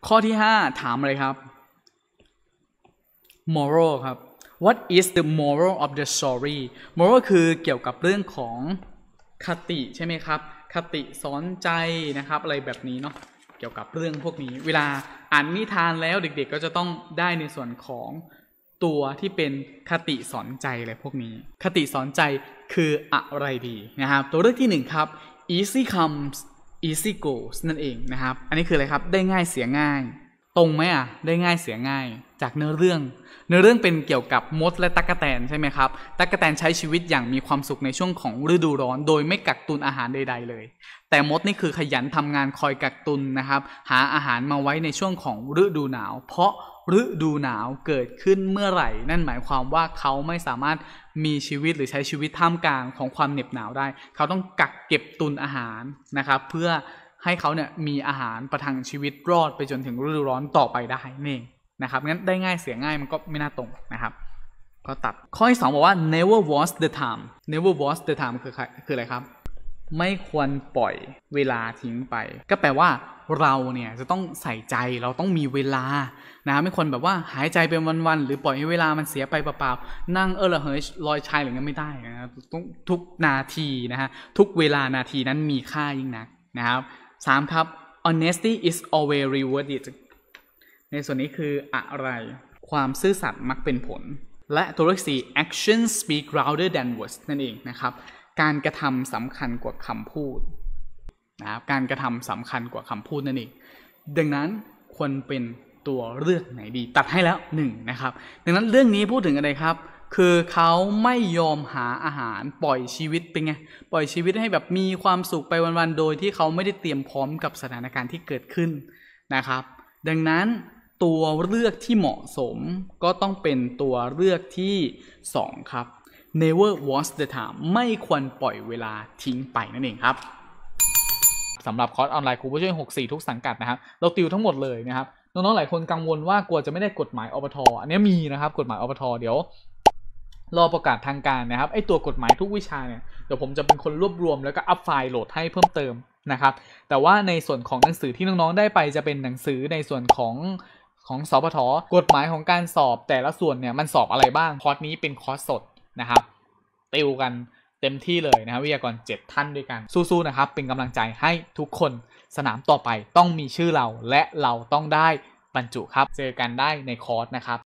ข้อที่5ถามอะไรครับ moral ครับ what is the moral of the story moral คือเกี่ยวกับเรื่องของคติใช่ไหมครับคติสอนใจนะครับอะไรแบบนี้เนาะเกี่ยวกับเรื่องพวกนี้เวลาอ่านนิทานแล้วเด็กๆก็จะต้องได้ในส่วนของตัวที่เป็นคติสอนใจอะไรพวกนี้คติสอนใจคืออะไรดีนะครับตัวเลือกที่1ครับ easy comes easy goes นั่นเองนะครับอันนี้คืออะไรครับได้ง่ายเสียง่ายตรงไหมได้ง่ายเสียง่ายจากเนื้อเรื่องเป็นเกี่ยวกับมดและตั๊กแตนใช่ไหมครับตั๊กแตนใช้ชีวิตอย่างมีความสุขในช่วงของฤดูร้อนโดยไม่กักตุนอาหารใดๆเลยแต่มดนี่คือขยันทำงานคอยกักตุนนะครับหาอาหารมาไว้ในช่วงของฤดูหนาวเพราะฤดูหนาวเกิดขึ้นเมื่อไหร่นั่นหมายความว่าเขาไม่สามารถมีชีวิตหรือใช้ชีวิตท่ามกลางของความเหน็บหนาวได้เขาต้องกักเก็บตุนอาหารนะครับเพื่อให้เขาเนี่ยมีอาหารประทังชีวิตรอดไปจนถึงฤดูร้อนต่อไปได้นี่นะครับงั้นได้ง่ายเสียง่ายมันก็ไม่น่าตรงนะครับก็ตัดข้อที่2บอกว่า never waste the time never waste the time คืออะไรครับไม่ควรปล่อยเวลาทิ้งไปก็แปลว่าเราเนี่ยจะต้องใส่ใจเราต้องมีเวลานะไม่ควรแบบว่าหายใจเป็นวันๆหรือปล่อยให้เวลามันเสียไปเปล่าๆนั่งระเหยลอยชายหรืองั้นไม่ได้นะต้องทุกนาทีนะฮะทุกเวลานาทีนั้นมีค่ายิ่งนักนะครับ3ครับ honesty is always rewarded ในส่วนนี้คืออะไรความซื่อสัตย์มักเป็นผลและตัวเลข4 actions speak louder than words นั่นเองนะครับการกระทำสำคัญกว่าคำพูดนะครับการกระทำสำคัญกว่าคำพูดนั่นเองดังนั้นควรเป็นตัวเลือกไหนดีตัดให้แล้ว1นะครับดังนั้นเรื่องนี้พูดถึงอะไรครับคือเขาไม่ยอมหาอาหารปล่อยชีวิตเป็นไงปล่อยชีวิตให้แบบมีความสุขไปวันๆโดยที่เขาไม่ได้เตรียมพร้อมกับสถานการณ์ที่เกิดขึ้นนะครับดังนั้นตัวเลือกที่เหมาะสมก็ต้องเป็นตัวเลือกที่2ครับ never waste the time ไม่ควรปล่อยเวลาทิ้งไปนั่นเองครับสำหรับคอร์สออนไลน์ครูผู้ช่วย64ทุกสังกัดนะครับเราติวทั้งหมดเลยนะครับน้องๆหลายคนกังวลว่ากลัวจะไม่ได้กฎหมายอปท.อันนี้มีนะครับกฎหมายอปท.เดี๋ยวรอประกาศทางการนะครับไอตัวกฎหมายทุกวิชาเนี่ยเดี๋ยวผมจะเป็นคนรวบรวมแล้วก็อัพไฟล์โหลดให้เพิ่มเติมนะครับแต่ว่าในส่วนของหนังสือที่น้องๆได้ไปจะเป็นหนังสือในส่วนของสปท.กฎหมายของการสอบแต่ละส่วนเนี่ยมันสอบอะไรบ้างคอร์สนี้เป็นคอร์สสดนะครับติวกันเต็มที่เลยนะครับวิทยากร7ท่านด้วยกันสู้ๆนะครับเป็นกำลังใจให้ทุกคนสนามต่อไปต้องมีชื่อเราและเราต้องได้บรรจุครับเจอกันได้ในคอร์สนะครับ